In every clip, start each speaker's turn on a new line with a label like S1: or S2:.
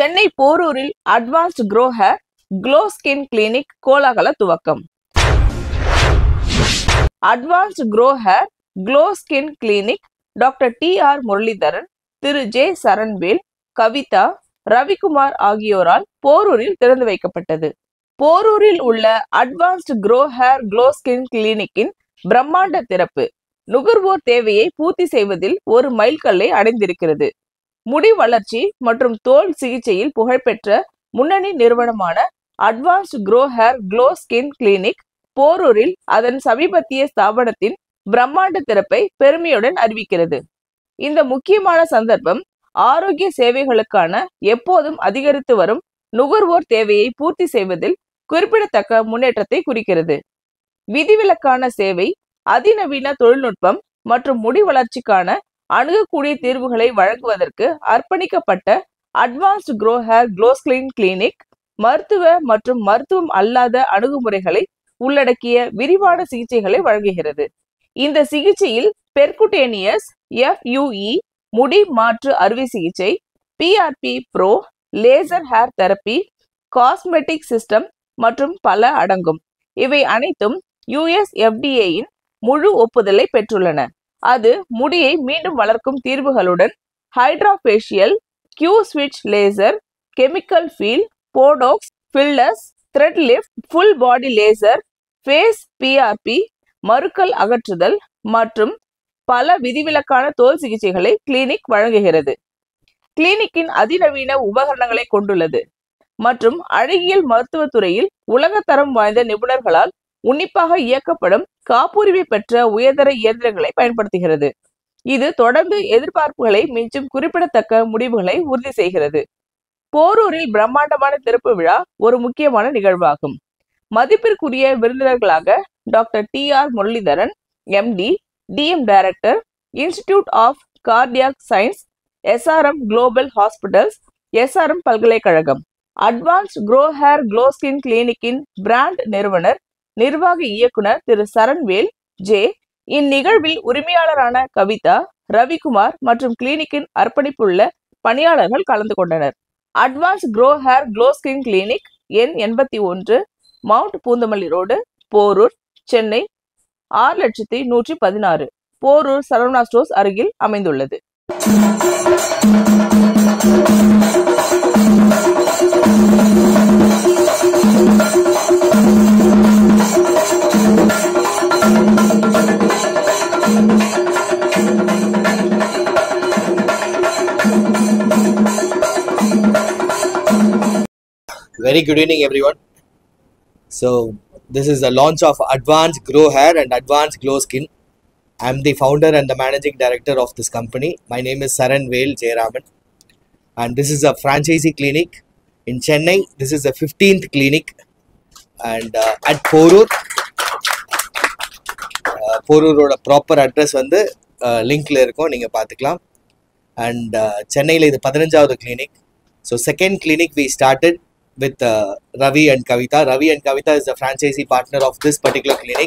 S1: சென்னை போரூரில் advanced grow hair glow skin clinic கோலாகல துவக்கம். Advanced grow hair glow skin clinic doctor TR. Muralidharan, திரு J. Saranvel, Kavitha, Ravikumar ஆகியோரால் போரூரில் திறந்து வைக்கப்பட்டது. போரூரில் உள்ள advanced grow hair glow skin கிளினிக்கின் பிரம்மாண்ட திறப்பு நுகர்வோர் தேவையை பூர்த்தி செய்வதில் ஒரு மைல்கல்லை அடைந்திருக்கிறது. முடி வளர்ச்சி மற்றும் தோல் சிகிச்சையில் புகழ்பெற்ற முன்னணி நிறுவனமான advanced grow hair glow skin clinic போரூரில் அதன் சமீபத்திய ஸ்தாபனத்தின் பிரம்மாண்ட திறப்பை பெருமையுடன் அறிவிக்கிறது. இந்த முக்கியமான சந்தர்ப்பம் ஆரோக்கிய சேவைகளுக்கான எப்போதும் அதிகரித்து வரும் நுகர்வோர் தேவையை பூர்த்தி செய்வதில் குறிப்பிடத்தக்க முன்னேற்றத்தை குறிக்கிறது. விதிவிலக்கான சேவை, அதிநவீன தொழில்நுட்பம் மற்றும் முடி வளர்ச்சிக்கான அணுகக்கூடிய தீர்வுகளை வழங்குவதற்கு அர்ப்பணிக்கப்பட்ட advanced grow hair glow skin clinic மருத்துவ மற்றும் மருத்துவம் அல்லாத அணுகுமுறைகளை உள்ளடக்கிய விரிவான சிகிச்சைகளை வழங்குகிறது. இந்த சிகிச்சையில் பெர்குட்டேனியஸ் FUE முடி மாற்று அறுவை சிகிச்சை, PRP pro, laser hair therapy, cosmetic system மற்றும் பல அடங்கும். இவை அனைத்தும் US FDA-யின் முழு ஒப்புதலை பெற்றுள்ளன. அது முடியை மீண்டும் வளர்க்கும் தீர்வுகளுடன் hydrafacial, Q switch laser, chemical peel, botox, fillers, thread lift, full body laser, face PRP, மருக்கள் அகற்றுதல் மற்றும் பல விதிவிலக்கான தோல் சிகிச்சைகளை கிளினிக் வழங்குகிறது. கிளினிக்கின் அதிநவீன உபகரணங்களை கொண்டுள்ளது மற்றும் அழகியல் மருத்துவத்துறையில் உலகத்தரம் வாய்ந்த நிபுணர்களால் உன்னிப்பாக இயக்கப்படும் காப்புரிமை பெற்ற உயர்தர இயந்திரங்களை பயன்படுத்துகிறது. இது தொடர்ந்து எதிர்பார்ப்புகளை மிஞ்சும் குறிப்பிடத்தக்க முடிவுகளை உறுதி செய்கிறது. போரூரில் பிரம்மாண்டமான திறப்பு விழா ஒரு முக்கியமான நிகழ்வாகும். மதிப்பிற்குரிய விருந்தினர்களாக டாக்டர் டி.ஆர். முரளிதரன், MD, DM director, institute of cardiac science, SRM global hospitals, SRM பல்கலைக்கழகம், advanced grow hair glow skin கிளினிக்கின் பிராண்ட் நிறுவனர், நிர்வாக இயக்குனர் திரு சரண்வேல் ஜே, இந்நிகழ்வில் உரிமையாளரான கவிதா, ரவிக்குமார் மற்றும் கிளினிக்கின் அர்ப்பணிப்புள்ள பணியாளர்கள் கலந்து கொண்டனர். Advance grow hair glow skin clinic எண் 81, mount Poonamallee road, Porur, Chennai 6,116, Porur Saravana stores அருகில் அமைந்துள்ளது.
S2: Very good evening everyone. So this is the launch of Advanced Grow Hair and Advanced Glow Skin. I am the founder and the managing director of this company. My name is Saranvel Jayaraman and this is a franchisee clinic in Chennai. This is the 15th clinic and at Porur. Porur proper address வந்து லிங்க்ல இருக்கும், நீங்க பார்த்துக்கலாம். And சென்னையில் இது 15வது clinic. So second clinic we started with Ravi and Kavita. Ravi and Kavita is the franchisee partner of this particular clinic.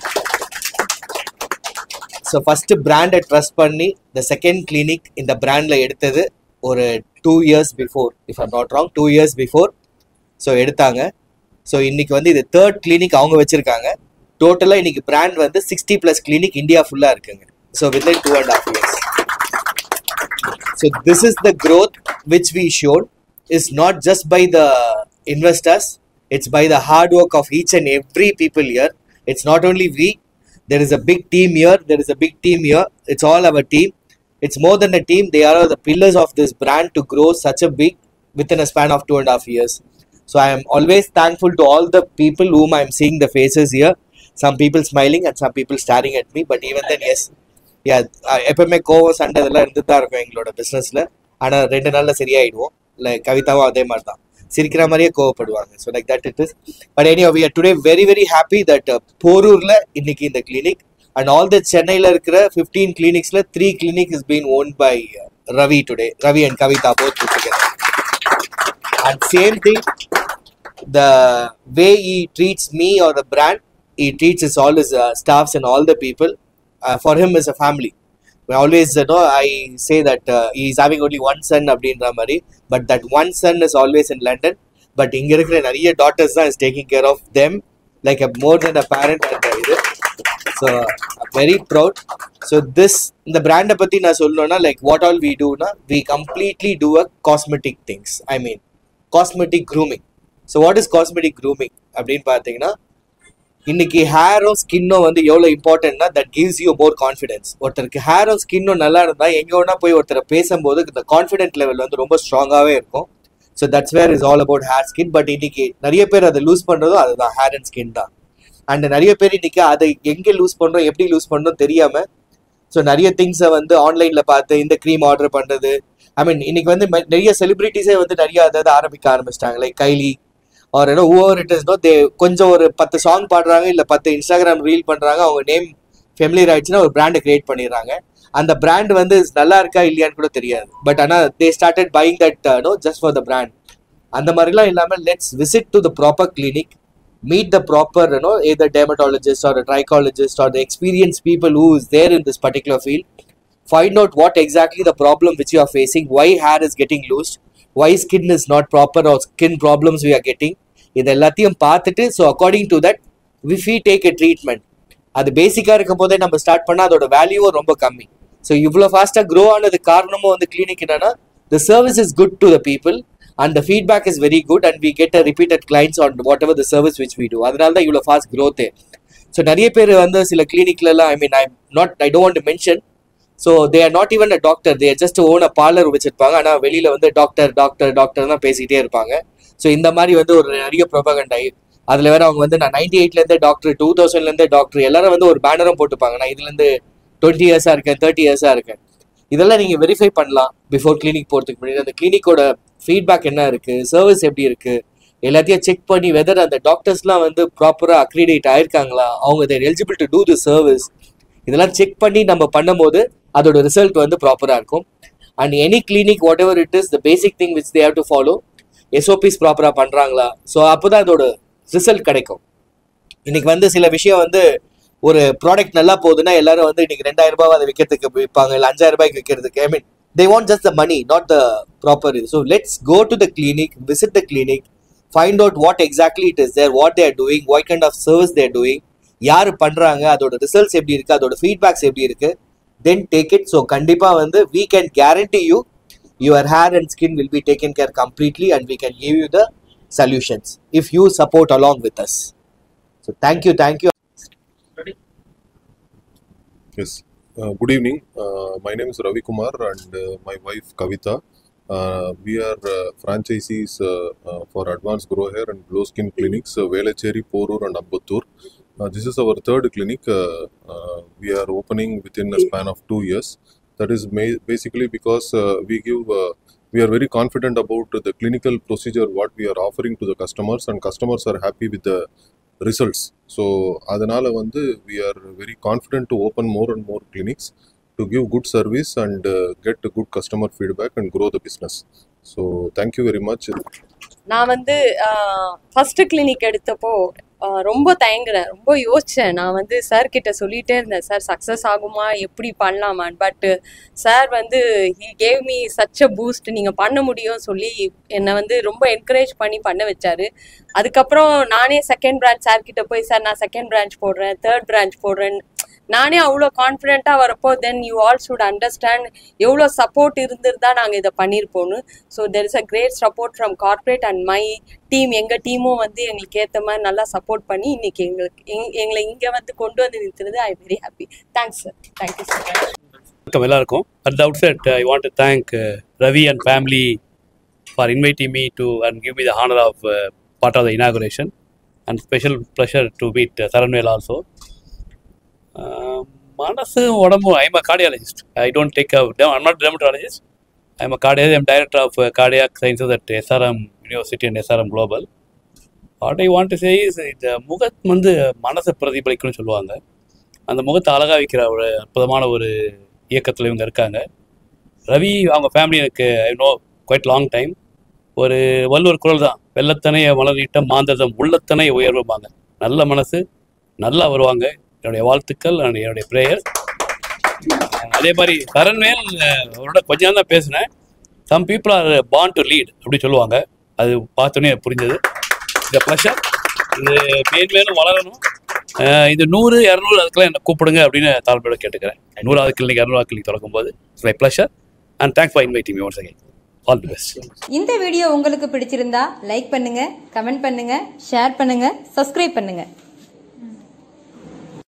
S2: So first brand trust பண்ணி the second clinic இந்த brandல எடுத்தது ஒரு 2 years before, if I'm not wrong, 2 years before. So எடுத்தாங்க. So இன்னைக்கு வந்து இது third clinic அவங்க வச்சிருக்காங்க. டோட்டலா இன்னைக்கு brand வந்து 60+ clinic இந்தியா ஃபுல்லா இருக்குங்க. So within 2.5 years. So this is the growth which we showed. Is not just by the investors, it's by the hard work of each and every people here. It's not only we, there is a big team here, there is a big team here, it's all our team. It's more than a team, they are the pillars of this brand to grow such a big within a span of 2.5 years. So I am always thankful to all the people whom I am seeing the faces here. Some people smiling and some people staring at me, but even then, yes, yeah, எப்பவுமே கோவம் சண்டை இதெல்லாம் இருந்துட்டு தான் இருக்கும் எங்களோட பிஸ்னஸில். ஆனால் 2 நாளில் சரியாயிடுவோம். லைக் கவிதாவும் அதே மாதிரி தான், சிரிக்கிற மாதிரியே கோவப்படுவாங்க. So like that it is. But anyway we are today very very happy that போரூரில் இன்னைக்கு இந்த கிளினிக் அண்ட் ஆல் த சென்னையில் இருக்கிற 15 கிளினிக்ஸில் 3 clinics is being owned by Ravi today. Ravi and Kavita both put together. And same thing, the way he treats me or the brand, he treats all his staffs and all the people. For him is a family. always I say that he is having only one son அப்படின்ற மாதிரி, but that one son is always in London, but இங்க இருக்கிற நிறைய daughters தான் is taking care of them like a more than a parent and இது. So I'm very proud. So this இந்த பிராண்டை பத்தி நான் சொல்லணும்னா like what all we do na, we completely do a cosmetic things. I mean cosmetic grooming. So what is cosmetic grooming அப்படின்னு பார்த்தீங்கன்னா, இன்னைக்கு ஹேரும் ஸ்கின்னும் வந்து எவ்வளோ இம்பார்ட்டன்ட்னா that gives you more confidence. ஒருத்தருக்கு ஹேரும் ஸ்கின்னும் நல்லா இருந்தால் எங்கே வேணா போய் ஒருத்தரை பேசும்போது இந்த கான்ஃபிடென்ட் லெவல் வந்து ரொம்ப ஸ்ட்ராங்காகவே இருக்கும். So that's where is all about hair skin. But இன்னைக்கு நிறைய பேர் அதை லூஸ் பண்ணுறதும் அதுதான், ஹேர் அண்ட் ஸ்கின் தான். அண்ட் நிறைய பேர் இன்னைக்கு அதை எங்கே லூஸ் பண்ணுறோம் எப்படி லூஸ் பண்ணுறோம் தெரியாமல் ஸோ நிறைய திங்ஸை வந்து ஆன்லைனில் பார்த்து இந்த க்ரீம் ஆர்டர் பண்ணுறது. ஐ மீன் இன்னைக்கு வந்து நிறைய செலிபிரிட்டிஸே வந்து நிறைய அதாவது ஆரம்பிக்க ஆரம்பிச்சிட்டாங்க. Like Kylie or whoever it is, they கொஞ்சம் ஒரு 10 சாங் பாடுறாங்க இல்லை 10 இன்ஸ்டாகிராம் ரீல் பண்ணுறாங்க, அவங்க நேம் ஃபெமிலியர் ஆயிடுச்சுன்னா ஒரு பிராண்டை கிரியேட் பண்ணிடுறாங்க. அந்த பிராண்ட் வந்து நல்லா இருக்கா இல்லையான்னு கூட தெரியாது. பட் ஆனால் they started buying that just for the brand. அந்த மாதிரிலாம் இல்லாமல் let's visit to the proper clinic, meet the proper either dermatologist or a trichologist or the experienced people who is there in this particular field, find out what exactly the problem which you are facing, why hair is getting loose, why skin is not proper or skin problems we are getting. இது எல்லாத்தையும் பார்த்துட்டு so according to that if we take a treatment, அது பேசிக்காக இருக்கும் போதே நம்ம start பண்ணால் அதோட வேல்யூவும் ரொம்ப கம்மி. ஸோ இவ்வளோ ஃபாஸ்ட்டாக க்ரோ ஆனது காரணமும் வந்து கிளினிக் என்னன்னா, the service is good to the people and the feedback is very good and we get a repeated clients on whatever the service which we do. அதனால தான் இவ்வளோ ஃபாஸ்ட் க்ரோத்தே. ஸோ நிறைய பேர் வந்து சில கிளினிக்லலாம் I don't want to mention, so they are not even a doctor, they are just own a parlor வச்சிருப்பாங்க. ஆனால் வெளியில் வந்து டாக்டர் தான் பேசிக்கிட்டே இருப்பாங்க. ஸோ இந்த மாதிரி வந்து ஒரு நிறைய ப்ரொபகண்டை அதில் வேற அவங்க வந்து நான் 98லேருந்தே டாக்டர், 2000லேருந்தே டாக்டர் எல்லாரும் வந்து ஒரு பேனரும் போட்டுப்பாங்க, நான் இதுலேருந்து 20 இயர்ஸாக இருக்கேன், 30 இயர்ஸாக இருக்கேன். இதெல்லாம் நீங்கள் வெரிஃபை பண்ணலாம் பிஃபோர் கிளினிக் போகிறதுக்கு முன்னாடி. அந்த கிளினிக்கோட ஃபீட்பேக் என்ன இருக்குது, சர்வீஸ் எப்படி இருக்குது, எல்லாத்தையும் செக் பண்ணி வெதர் அந்த டாக்டர்ஸ்லாம் வந்து ப்ராப்பராக அக்ரிடேட் ஆயிருக்காங்களா, அவங்க they're eligible to do the service, இதெல்லாம் செக் பண்ணி நம்ம பண்ணும்போது அதோட ரிசல்ட் வந்து ப்ராப்பராக இருக்கும். And any clinic whatever it is, the basic thing which they have to follow, SOPs ப்ராப்பராக பண்ணுறாங்களா, ஸோ அப்போ தான் அதோட ரிசல்ட் கிடைக்கும். இன்னைக்கு வந்து சில விஷயம் வந்து ஒரு ப்ராடக்ட் நல்லா போகுதுன்னா எல்லாரும் வந்து இன்னைக்கு 2000 ரூபாய் அதை விற்கிறதுக்கு விற்பாங்க, இல்லை 5000 ரூபாய்க்கு விற்கிறதுக்கு. ஐ மீன் they want just the money, not the proper. So let's go to the clinic, visit the clinic, find out what exactly it is there, what they are doing, what kind of service they are doing, யாரு பண்றாங்க, அதோட results எப்படி இருக்கு, அதோட feedbacks எப்படி இருக்கு, then take it. So கண்டிப்பா வந்து we can guarantee you your hair and skin will be taken care completely and we can give you the solutions if you support along with us. So thank you.
S3: Yes. Good evening. My name is Ravi Kumar and my wife Kavita. We are franchisees for Advanced Grow Hair and Glow Skin Clinics, Velachery, Porur and Ambattur. This is our third clinic. We are opening within a span of 2 years. That is basically because we are very confident about the clinical procedure what we are offering to the customers, and customers are happy with the results. So adanala vandu we are very confident to open more and more clinics to give good service and get good customer feedback and grow the business. So thank you very much.
S4: நான் வந்து first clinic எடுத்தப்போ ரொம்ப தயங்குறேன், ரொம்ப யோசித்தேன். நான் வந்து sir கிட்ட சொல்லிகிட்டே இருந்தேன், சார் சக்ஸஸ் ஆகுமா, எப்படி பண்ணலாமான்னு. பட் சார் வந்து he gave me such a boost, நீங்கள் பண்ண முடியும் சொல்லி என்னை வந்து ரொம்ப என்கரேஜ் பண்ணி பண்ண வச்சாரு. அதுக்கப்புறம் நானே செகண்ட் பிரான்ச் சார் கிட்ட போய், சார் நான் செகண்ட் பிரான்ச் போடுறேன், தேர்ட் பிரான்ச் போடுறேன், நானே அவ்வளோ கான்ஃபிடென்ட்டாக வரப்போ then you all should understand எவ்வளோ சப்போர்ட் இருந்திருந்தா நாங்கள் இதை பண்ணியிருப்போன்னு. So there is a great support from corporate and my team. எங்கள் டீமும் வந்து எங்களுக்கு ஏற்ற மாதிரி நல்லா சப்போர்ட் பண்ணி இன்னைக்கு எங்களை இங்கே வந்து கொண்டு வந்து நிறுத்துறது I am very happy. Thanks sir. Thank you sir.
S5: வணக்கம் எல்லாருக்கும். At the outset, I want to thank Ravi and family for inviting me to and give me the honor of part of the inauguration, and special pleasure to meet Saranvel also. மனசு உடம்பு, I am a cardiologist. I don't take I'm not a dermatologist. I am a cardiologist. I am director of cardiac sciences at SRM University and SRM Global. What I want to say is, இந்த முகம் வந்து மனசை பிரதிபலிக்கணும்னு சொல்லுவாங்க. அந்த முகத்தை அழகாக வைக்கிற ஒரு அற்புதமான ஒரு இயக்கத்தில் இவங்க இருக்காங்க. ரவி அவங்க ஃபேமிலி எனக்கு I know quite long time. ஒரு வள்ளுவர் குரல் தான், வெள்ளத்தனை மலர்நீட்டம் மாந்ததம் உள்ளத்தனை உயர்வுபாங்க. நல்ல மனசு நல்லா வருவாங்க. என்னுடைய வாழ்த்துக்கள் அண்ட் என்னுடைய ப்ரேயர்ஸ். அதே மாதிரி சரண்வேல் அவரோட கொஞ்ச நாள் தான் பேசினேன். Some people are born to lead அப்படி சொல்லுவாங்க. அது பார்த்தோன்னே புரிஞ்சது. இந்த ப்ளஷர் இது மேன்மேலும் வளரணும். இது 100, 200 அதுக்கெல்லாம் என்ன கூப்பிடுங்க அப்படின்னு தாழ்மையோட கேட்டுக்கிறேன். 100வது கிளினிக் 200வது கிளினிக் திறக்கும் போது it's my pleasure and thanks for inviting me once again. All the best.
S6: இந்த வீடியோ உங்களுக்கு பிடிச்சிருந்தா லைக் பண்ணுங்க, கமெண்ட் பண்ணுங்க, ஷேர் பண்ணுங்க, சப்ஸ்கிரைப் பண்ணுங்க.